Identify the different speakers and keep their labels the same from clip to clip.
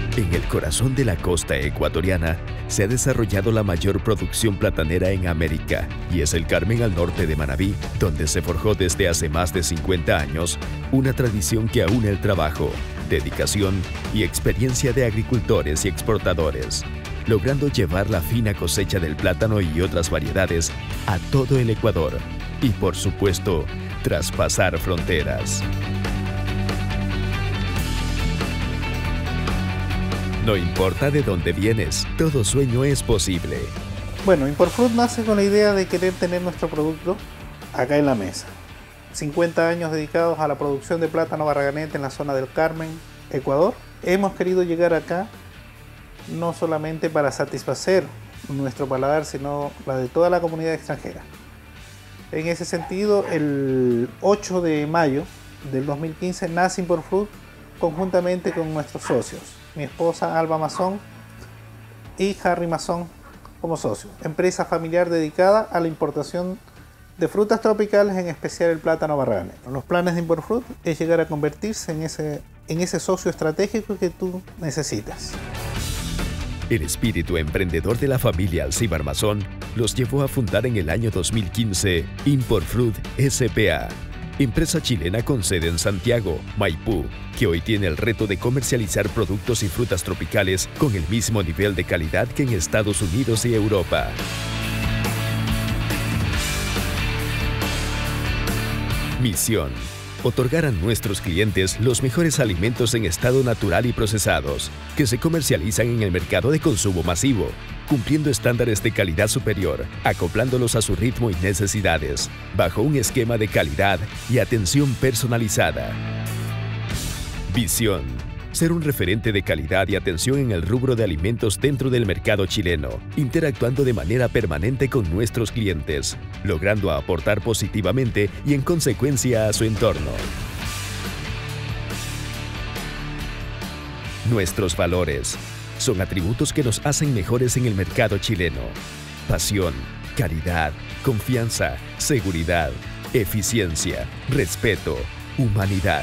Speaker 1: En el corazón de la costa ecuatoriana se ha desarrollado la mayor producción platanera en América y es el Carmen al norte de Manabí, donde se forjó desde hace más de 50 años una tradición que aúna el trabajo, dedicación y experiencia de agricultores y exportadores, logrando llevar la fina cosecha del plátano y otras variedades a todo el Ecuador y, por supuesto, traspasar fronteras. No importa de dónde vienes, todo sueño es posible.
Speaker 2: Bueno, Imporfruit nace con la idea de querer tener nuestro producto acá en la mesa. 50 años dedicados a la producción de plátano barraganete en la zona del Carmen, Ecuador. Hemos querido llegar acá no solamente para satisfacer nuestro paladar, sino la de toda la comunidad extranjera. En ese sentido, el 8 de mayo del 2015 nace Imporfruit conjuntamente con nuestros socios, mi esposa Alba Mazón y Harry Mazón como socios, empresa familiar dedicada a la importación de frutas tropicales, en especial el plátano barraganete. Los planes de Imporfruit es llegar a convertirse en ese socio estratégico que tú necesitas.
Speaker 1: El espíritu emprendedor de la familia Alcíbar Mazón los llevó a fundar en el año 2015 Imporfruit S.p.A., empresa chilena con sede en Santiago, Maipú, que hoy tiene el reto de comercializar productos y frutas tropicales con el mismo nivel de calidad que en Estados Unidos y Europa. Misión: otorgar a nuestros clientes los mejores alimentos en estado natural y procesados, que se comercializan en el mercado de consumo masivo, cumpliendo estándares de calidad superior, acoplándolos a su ritmo y necesidades, bajo un esquema de calidad y atención personalizada. Visión: ser un referente de calidad y atención en el rubro de alimentos dentro del mercado chileno, interactuando de manera permanente con nuestros clientes, logrando aportar positivamente y en consecuencia a su entorno. Nuestros valores son atributos que nos hacen mejores en el mercado chileno. Pasión, caridad, confianza, seguridad, eficiencia, respeto, humanidad.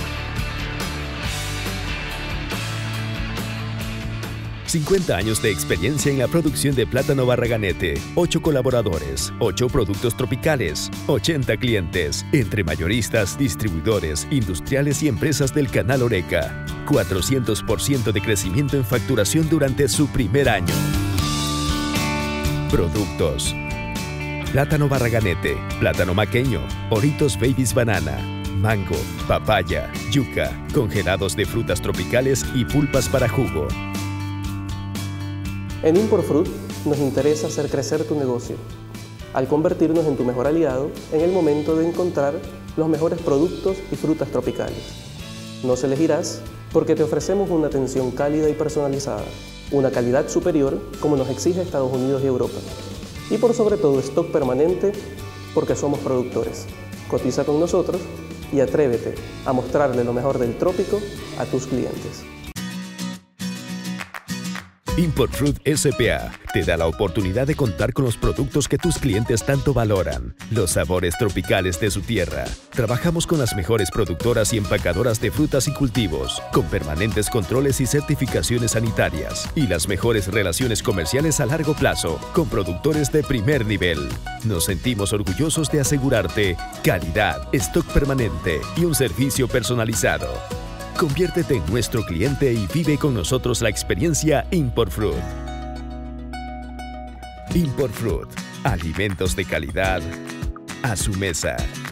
Speaker 1: ...50 años de experiencia en la producción de plátano barraganete, 8 colaboradores, 8 productos tropicales, 80 clientes, entre mayoristas, distribuidores, industriales y empresas del Canal Horeca. 400% de crecimiento en facturación durante su primer año. Productos: plátano barraganete, plátano maqueño, Oritos Babies Banana, mango, papaya, yuca, congelados de frutas tropicales y pulpas para jugo.
Speaker 3: En Imporfruit nos interesa hacer crecer tu negocio, al convertirnos en tu mejor aliado en el momento de encontrar los mejores productos y frutas tropicales. Nos elegirás porque te ofrecemos una atención cálida y personalizada, una calidad superior como nos exige Estados Unidos y Europa, y por sobre todo stock permanente porque somos productores. Cotiza con nosotros y atrévete a mostrarle lo mejor del trópico a tus clientes.
Speaker 1: Imporfruit S.p.A. te da la oportunidad de contar con los productos que tus clientes tanto valoran, los sabores tropicales de su tierra. Trabajamos con las mejores productoras y empacadoras de frutas y cultivos, con permanentes controles y certificaciones sanitarias, y las mejores relaciones comerciales a largo plazo, con productores de primer nivel. Nos sentimos orgullosos de asegurarte calidad, stock permanente y un servicio personalizado. Conviértete en nuestro cliente y vive con nosotros la experiencia Imporfruit. Imporfruit, alimentos de calidad a su mesa.